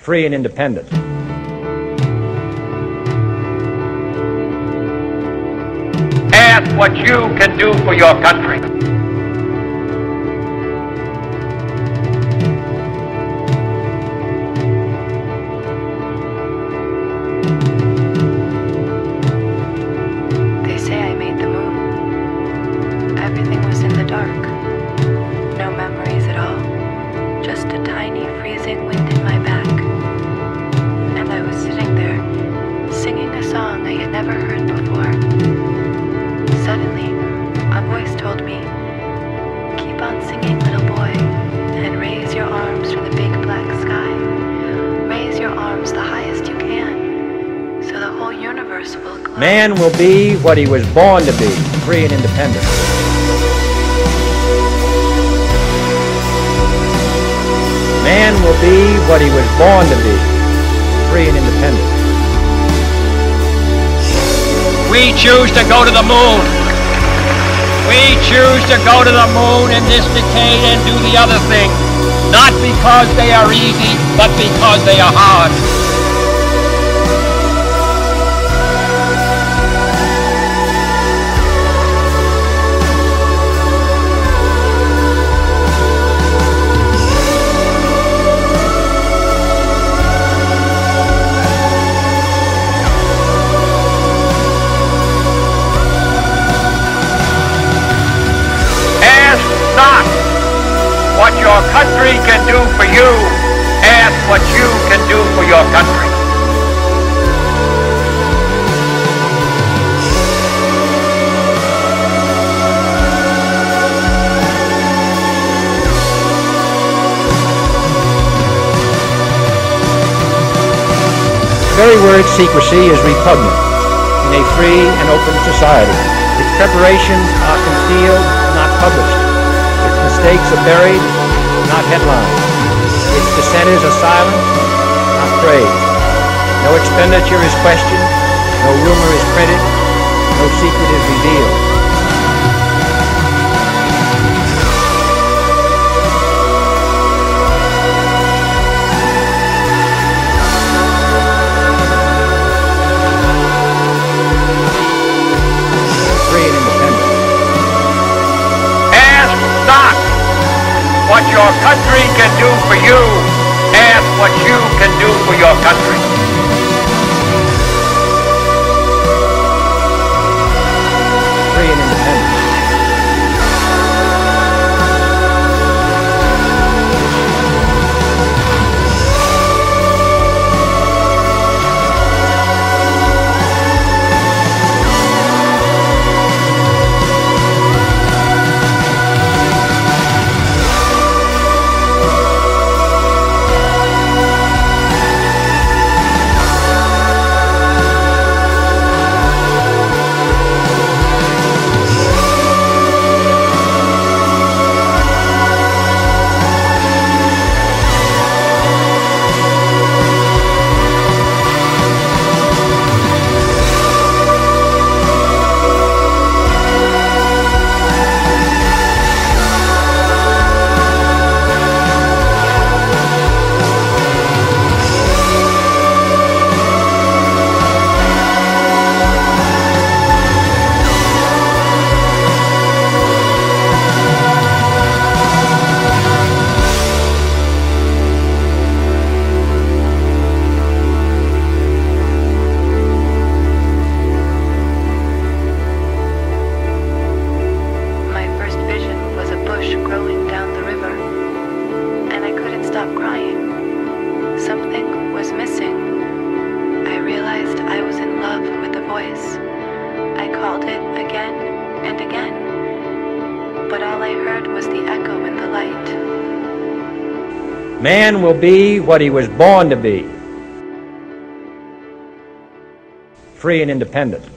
free and independent. Ask what you can do for your country. They say I made the moon. Everything was in the dark. No memories at all. Just a tiny freezing wind in my back. And I was sitting there, singing a song I had never heard before. Suddenly, a voice told me, "Keep on singing, little boy, and raise your arms to the big black sky. Raise your arms the highest you can, so the whole universe will glow." Man will be what he was born to be, free and independent. Man will be what he was born to be, free and independent. We choose to go to the moon. We choose to go to the moon in this decade and do the other thing, not because they are easy, but because they are hard. Not what your country can do for you. Ask what you can do for your country. The very word secrecy is repugnant in a free and open society. Its preparations are concealed, not published. Mistakes are buried, not headlined. Its dissenters are silent, not praised. No expenditure is questioned, no rumor is printed, no secret is revealed. Free and independent. Not what your country can do for you. Ask what you can do for your country. Free and independent. Something was missing. I realized I was in love with the voice. I called it again and again, but all I heard was the echo in the light. Man will be what he was born to be, free and independent.